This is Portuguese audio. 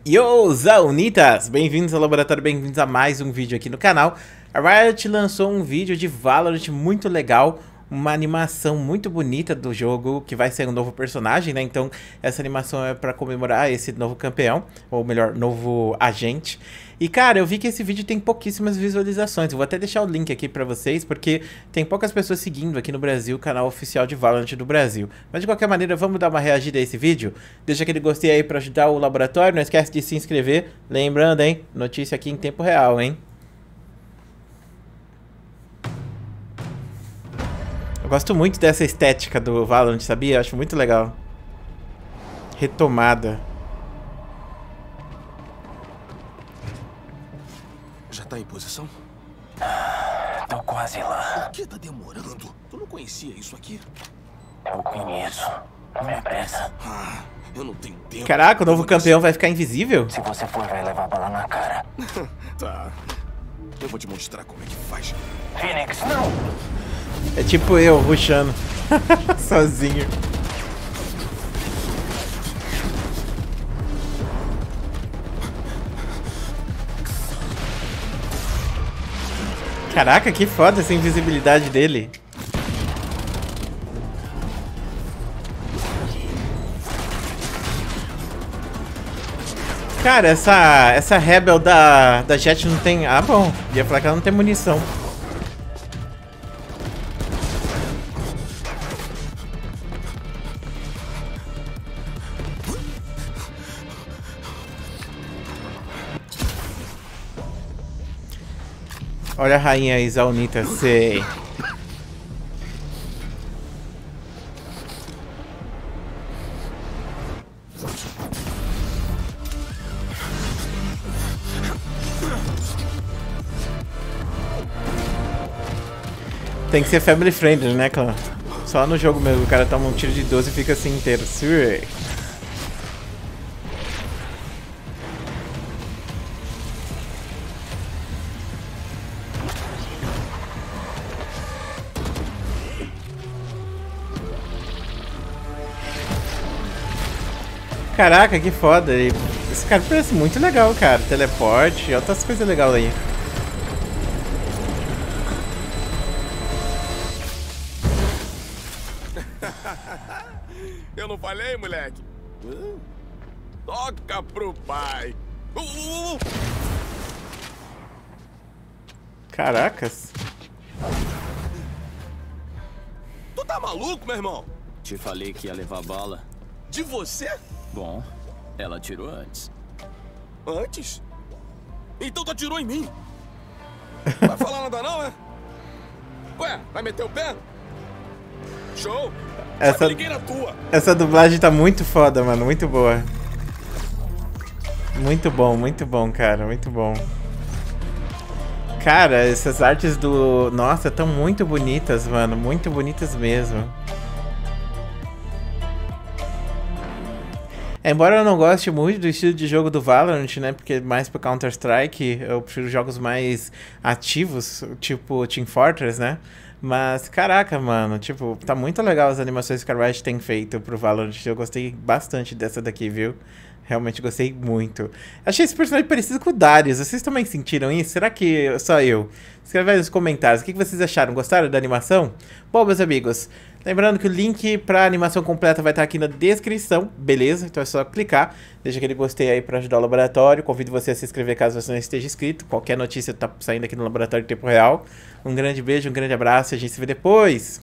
Yo, Zaunitas! Bem-vindos ao laboratório, bem-vindos a mais um vídeo aqui no canal. A Riot lançou um vídeo de Valorant muito legal, uma animação muito bonita do jogo, que vai ser um novo personagem, né? Então, essa animação é pra comemorar esse novo campeão, ou melhor, novo agente. E, cara, eu vi que esse vídeo tem pouquíssimas visualizações. Eu vou até deixar o link aqui pra vocês, porque tem poucas pessoas seguindo aqui no Brasil o canal oficial de Valorant do Brasil. Mas, de qualquer maneira, vamos dar uma reagida a esse vídeo? Deixa aquele gostei aí pra ajudar o laboratório. Não esquece de se inscrever. Lembrando, hein? Notícia aqui em tempo real, hein? Eu gosto muito dessa estética do Valorant, sabia? Eu acho muito legal. Retomada. Já tá em posição? Tô quase lá. Por que tá demorando? Tu não conhecia isso aqui? Eu conheço. Não me apressa. Eu não tenho tempo. Caraca, o novo campeão vai ficar invisível? Se você for, vai levar bala na cara. Tá. Eu vou te mostrar como é que faz. Phoenix, não! É tipo eu, rushando. Sozinho. Caraca, que foda essa invisibilidade dele. Cara, essa Rebel da Jett não tem... Ah, bom. Ia falar que ela não tem munição. Olha a rainha aí, Zaunita, sei. Tem que ser family friendly, né, clã? Só no jogo mesmo, o cara toma um tiro de 12 e fica assim inteiro. Sure. Caraca, que foda. Esse cara parece muito legal, cara. Teleporte, outras coisas legais aí. Eu não falei, moleque? Toca pro pai. Caracas. Tu tá maluco, meu irmão? Te falei que ia levar bala. De você? Bom, ela atirou antes. Antes? Então tu atirou em mim. Vai falar nada não, é? Ué, vai meter o pé? Show! Só liguei na tua. Essa dublagem tá muito foda, mano. Muito boa. Muito bom, cara. Muito bom. Cara, essas artes do... Nossa, tão muito bonitas, mano. Muito bonitas mesmo. Embora eu não goste muito do estilo de jogo do Valorant, né? Porque mais pro Counter-Strike, eu prefiro jogos mais ativos, tipo Team Fortress, né? Mas, caraca, mano, tipo, tá muito legal as animações que a Riot tem feito pro Valorant. Eu gostei bastante dessa daqui, viu? Realmente gostei muito. Achei esse personagem parecido com o Darius. Vocês também sentiram isso? Será que só eu? Escreve aí nos comentários. O que vocês acharam? Gostaram da animação? Bom, meus amigos, lembrando que o link pra animação completa vai estar aqui na descrição, beleza? Então é só clicar. Deixa aquele gostei aí pra ajudar o laboratório. Convido você a se inscrever caso você não esteja inscrito. Qualquer notícia tá saindo aqui no laboratório em tempo real. Um grande beijo, um grande abraço e a gente se vê depois.